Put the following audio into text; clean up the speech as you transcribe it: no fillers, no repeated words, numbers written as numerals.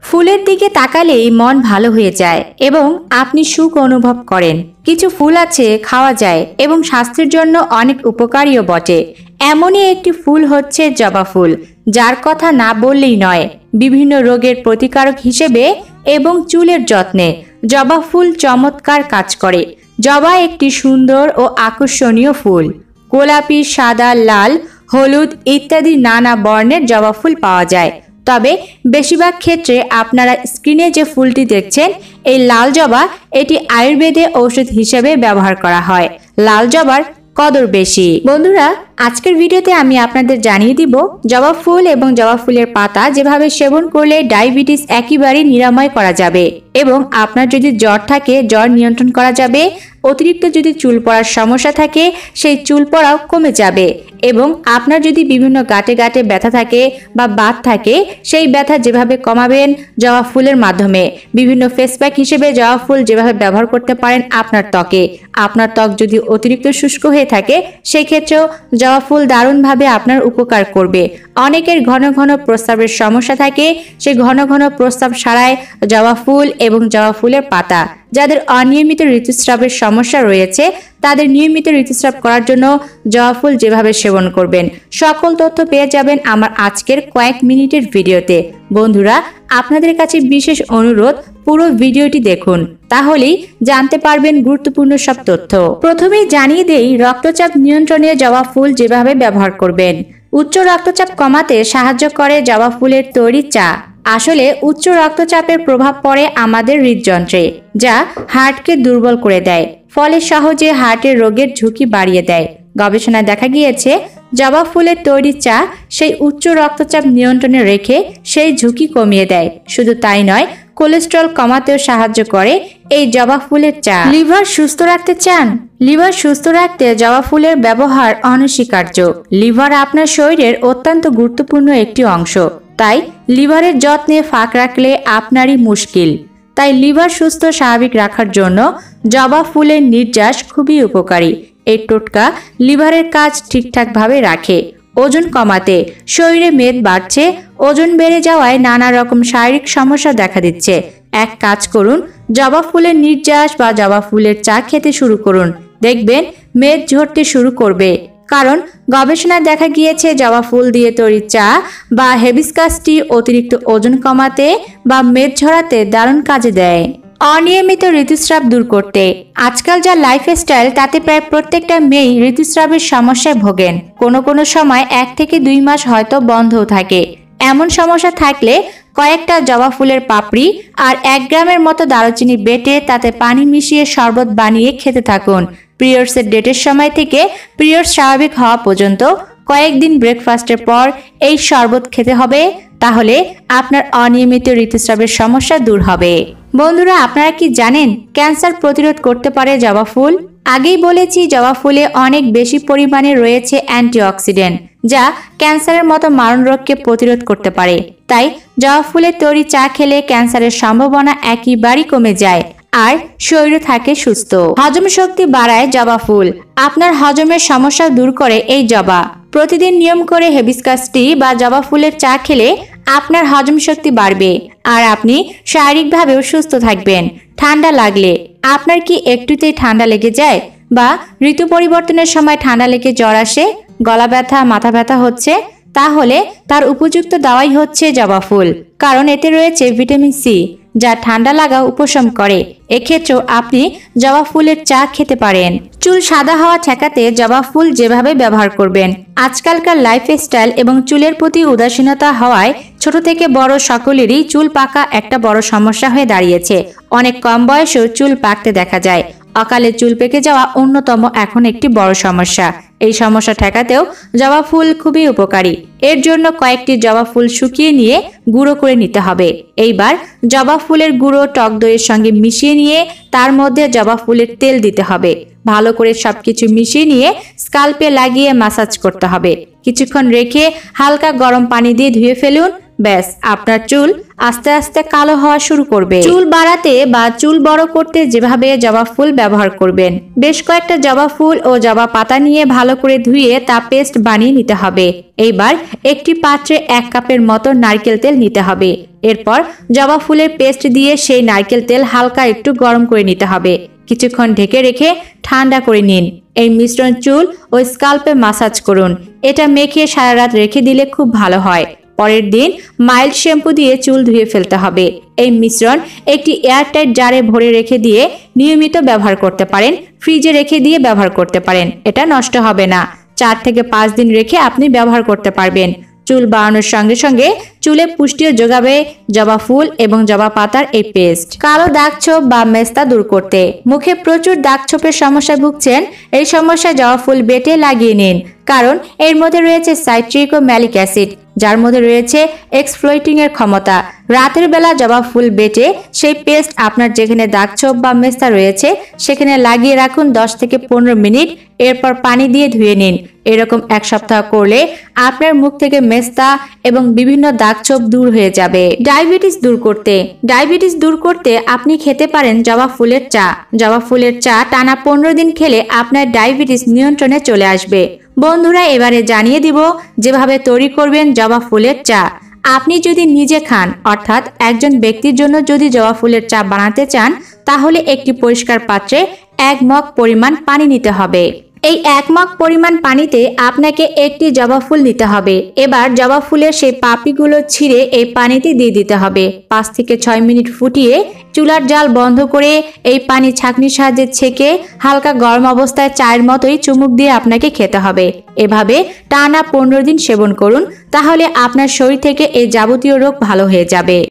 ফুলের দিকে তাকালেই মন ভালো হয়ে যায় এবং আপনি সুখ অনুভব করেন। কিছু ফুল আছে খাওয়া যায় এবং স্বাস্থ্যের জন্য অনেক উপকারীও বটে। এমনই একটি ফুল হচ্ছে জবা ফুল, যার কথা না বললেই নয়। বিভিন্ন রোগের প্রতিকারক হিসেবে এবং চুলের যত্নে জবা ফুল চমৎকার কাজ করে। জবা একটি সুন্দর ও আকর্ষণীয় ফুল। গোলাপি, সাদা, লাল, হলুদ ইত্যাদি নানা বর্ণের জবা ফুল পাওয়া যায়। তবে বেশিরভাগ ক্ষেত্রে আপনারা স্ক্রিনে যে ফুলটি দেখছেন, এই লাল জবা, এটি আয়ুর্বেদে ঔষধ হিসেবে ব্যবহার করা হয়। লাল জবার কদর বেশি। বন্ধুরা, আজকের ভিডিওতে আমি আপনাদের জানিয়ে দিব জবা ফুল এবং জবা ফুলের পাতা যেভাবে সেবন করলে ডায়াবেটিস একেবারে নিরাময় করা যাবে এবং আপনার যদি জ্বর থাকে জ্বর নিয়ন্ত্রণ করা যাবে। অতিরিক্ত যদি চুল পড়ার সমস্যা থাকে সেই চুল পড়াও কমে যাবে এবং আপনার যদি বিভিন্ন গাঁটে গাঁটে ব্যথা থাকে বা বাত থাকে সেই ব্যথা যেভাবে কমাবেন জবা ফুলের মাধ্যমে। বিভিন্ন ফেস প্যাক হিসেবে জবা ফুল যেভাবে ব্যবহার করতে পারেন আপনার ত্বকে। আপনার ত্বক যদি অতিরিক্ত শুষ্ক হয়ে থাকে সেক্ষেত্রেও জবা ফুল দারুণভাবে আপনার উপকার করবে। অনেকের ঘন ঘন প্রস্রাবের সমস্যা থাকে, সেই ঘন ঘন প্রস্রাব সারায় জবা ফুল এবং জবা ফুলের পাতা। যাদের অনিয়মিত ঋতুস্রাবের সমস্যা রয়েছে তাদের নিয়মিত ঋতুস্রাব করার জন্য জবা ফুল যেভাবে সেবন করবেন সকল তথ্য পেয়ে যাবেন আমার আজকের কয়েক মিনিটের ভিডিওতে। বন্ধুরা, আপনাদের কাছে বিশেষ অনুরোধ, পুরো ভিডিওটি দেখুন, তাহলেই জানতে পারবেন গুরুত্বপূর্ণ সব তথ্য। প্রথমেই জানিয়ে দেই রক্তচাপ নিয়ন্ত্রণে জবা ফুল যেভাবে ব্যবহার করবেন। উচ্চ রক্তচাপ কমাতে সাহায্য করে জবা ফুলের তৈরি চা। আসলে উচ্চ রক্তচাপের প্রভাব পড়ে আমাদের হৃদযন্ত্রে, যা হার্টকে দুর্বল করে দেয়, ফলে সহজে হার্টের রোগের ঝুঁকি বাড়িয়ে দেয়। গবেষণায় দেখা গিয়েছে জবা ফুলের তৈরি চা সেই উচ্চ রক্তচাপ নিয়ন্ত্রণে রেখে সেই ঝুঁকি কমিয়ে দেয়। শুধু তাই নয়, কোলেস্টেরল কমাতেও সাহায্য করে এই জবা ফুলের চা। লিভার সুস্থ রাখতে চান? লিভার সুস্থ রাখতে জবা ফুলের ব্যবহার অনস্বীকার্য। লিভার আপনার শরীরের অত্যন্ত গুরুত্বপূর্ণ একটি অংশ, তাই লিভারের যত্নে ফাঁক রাখলে আপনারই মুশকিল। তাই লিভার সুস্থ স্বাভাবিক রাখার জন্য জবা ফুলের নির্যাস খুবই উপকারী। এই টোটকা লিভারের কাজ ঠিকঠাকভাবে রাখে। ওজন কমাতে শরীরে মেদ বাড়ছে, ওজন বেড়ে যাওয়ায় নানা রকম শারীরিক সমস্যা দেখা দিচ্ছে। এক কাজ করুন, জবা ফুলের নির্যাস বা জবা ফুলের চা খেতে শুরু করুন, দেখবেন মেদ ঝরতে শুরু করবে। কারণ গবেষণায় দেখা গিয়েছে জবা ফুল দিয়ে তৈরি চা বা হিবিস্কাস টি অতিরিক্ত ওজন কমাতে বা মেদ ঝরাতে দারুণ কাজে দেয়। অনিয়মিত ঋতুস্রাব দূর করতে আজকাল যা লাইফস্টাইল তাতে প্রায় প্রত্যেকটা মেয়েই ঋতুস্রাবের সমস্যায় ভোগেন। কোনো সময় 1 থেকে 2 মাস হয়তো বন্ধও থাকে। এমন সমস্যা থাকলে কয়েকটা জবা ফুলের পাপড়ি আর 1 গ্রামের মতো দারুচিনি বেটে তাতে পানি মিশিয়ে শরবত বানিয়ে খেতে থাকুন। পিরিয়ডসের ডেটের সময় থেকে পিরিয়ডস স্বাভাবিক হওয়া পর্যন্ত কয়েকদিন ব্রেকফাস্টের পর এই শরবত খেতে হবে, তাহলে আপনার অনিয়মিত ঋতুস্রাবের সমস্যা দূর হবে। বন্ধুরা, আপনারা কি জানেন ক্যান্সার প্রতিরোধ করতে পারে জবা ফুল? আগেই বলেছি জবা ফুলে অনেক বেশি পরিমাণে রয়েছে অ্যান্টিঅক্সিডেন্ট, যা ক্যান্সারের মতো মারণ রোগকে প্রতিরোধ করতে পারে। তাই জবা ফুলের তৈরি চা খেলে ক্যান্সারের সম্ভাবনা একেবারেই কমে যায় আর শরীর থাকে সুস্থ। হজম শক্তি বাড়ায় জবা ফুল। আপনার হজমের সমস্যা দূর করে এই জবা। প্রতিদিন নিয়ম করে হিবিস্কাস টি বা জবা ফুলের চা খেলে আপনার হজম শক্তি বাড়বে আর আপনি শারীরিকভাবেও সুস্থ থাকবেন। ঠান্ডা লাগলে, আপনার কি একটুতেই ঠান্ডা লেগে যায় বা ঋতু পরিবর্তনের সময় ঠান্ডা লেগে জ্বর আসে, গলা ব্যথা, মাথা ব্যথা হচ্ছে? তাহলে তার উপযুক্ত দাওয়াই হচ্ছে জবা ফুল, কারণ এতে রয়েছে ভিটামিন সি, যা ঠান্ডা লাগা উপশম করে। এক্ষেত্রেও আপনি জবা ফুলের চা খেতে পারেন। চুল সাদা হওয়া ঠেকাতে জবা ফুল যেভাবে ব্যবহার করবেন। আজকালকার লাইফস্টাইল এবং চুলের প্রতি উদাসীনতা হওয়ায় ছোট থেকে বড় সকলেরই চুল পাকা একটা বড় সমস্যা হয়ে দাঁড়িয়েছে। অনেক কম বয়সেও চুল পাকতে দেখা যায়। অকালে চুল পেকে যাওয়া অন্যতম এখন একটি বড় সমস্যা। এই সমস্যা ঠেকাতেও জবা ফুল খুবই উপকারী। এর জন্য কয়েকটি জবা ফুল শুকিয়ে নিয়ে গুঁড়ো করে নিতে হবে। এইবার জবা ফুলের গুঁড়ো টক দইয়ের সঙ্গে মিশিয়ে নিয়ে তার মধ্যে জবা ফুলের তেল দিতে হবে। ভালো করে সবকিছু মিশিয়ে নিয়ে স্কাল্পে লাগিয়ে ম্যাসাজ করতে হবে। কিছুক্ষণ রেখে হালকা গরম পানি দিয়ে ধুয়ে ফেলুন। ব্যাস, আপনার চুল আস্তে আস্তে কালো হওয়া শুরু করবে। চুল বাড়াতে বা চুল বড় করতে যেভাবে জবা ফুল ব্যবহার করবেন। বেশ কয়েকটা জবা ফুল ও জবা পাতা নিয়ে ভালো করে ধুয়ে তা পেস্ট বানিয়ে নিতে হবে। এইবার একটি পাত্রে 1 কাপের মতো নারকেল তেল নিতে হবে। এরপর জবা ফুলের পেস্ট দিয়ে সেই নারকেল তেল হালকা একটু গরম করে নিতে হবে। কিছুক্ষণ ঢেকে রেখে ঠান্ডা করে নিন। এই মিশ্রণ চুল ও স্কাল্পে মাসাজ করুন। এটা মেখে সারা রাত রেখে দিলে খুব ভালো হয়। পরের দিন মাইল্ড শ্যাম্পু দিয়ে চুল ধুয়ে ফেলতে হবে। এই মিশ্রণ একটি এয়ারটাইট জারে ভরে রেখে দিয়ে নিয়মিত ব্যবহার করতে পারেন। ফ্রিজে রেখে দিয়ে ব্যবহার করতে পারেন, এটা নষ্ট হবে না। 4 থেকে 5 দিন রেখে আপনি ব্যবহার করতে পারবেন। চুল বাড়ানোর সঙ্গে সঙ্গে চুলে পুষ্টিও যোগাবে জবা ফুল এবং জবা পাতার এই পেস্ট। কালো দাগছোপ বা মেস্তা দূর করতে, মুখে প্রচুর দাগছোপের সমস্যায় ভুগছেন? এই সমস্যায় জবা ফুল বেটে লাগিয়ে নিন, কারণ এর মধ্যে রয়েছে সাইট্রিক ও ম্যালিক অ্যাসিড, যার মধ্যে রয়েছে এক্সফ্লোইটিং এর ক্ষমতা। রাতের বেলা জবা ফুল বেটে সেই পেস্ট আপনার যেখানে দাগছোপ বা মেস্তা রয়েছে সেখানে লাগিয়ে রাখুন 10 থেকে 15 মিনিট। এরপর পানি দিয়ে ধুয়ে নিন। এরকম 1 সপ্তাহ করলে আপনার মুখ থেকে মেস্তা এবং বিভিন্ন দাগছোপ দূর হয়ে যাবে। ডায়াবেটিস দূর করতে আপনি খেতে পারেন জবা ফুলের চা। জবা ফুলের চা টানা 15 দিন খেলে আপনার ডায়াবেটিস নিয়ন্ত্রণে চলে আসবে। বন্ধুরা, এবারে জানিয়ে দিব যেভাবে তৈরি করবেন জবা ফুলের চা। আপনি যদি নিজে খান, অর্থাৎ একজন ব্যক্তির জন্য যদি জবা ফুলের চা বানাতে চান, তাহলে একটি পরিষ্কার পাত্রে 1 মগ পরিমাণ পানি নিতে হবে। এই 1 মগ পরিমাণ পানিতে আপনাকে একটি জবা ফুল নিতে হবে। এবার জবা ফুলের সেই পাপড়িগুলো ছিঁড়ে এই পানিতে দিয়ে দিতে হবে। 5 থেকে 6 মিনিট ফুটিয়ে চুলার জাল বন্ধ করে এই পানি ছাঁকনির সাহায্যে ছেঁকে হালকা গরম অবস্থায় চায়ের মতোই চুমুক দিয়ে আপনাকে খেতে হবে। এভাবে টানা 15 দিন সেবন করুন, তাহলে আপনার শরীর থেকে এই যাবতীয় রোগ ভালো হয়ে যাবে।